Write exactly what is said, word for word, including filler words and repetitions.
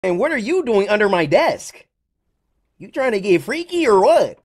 And what are you doing under my desk? You trying to get freaky or what?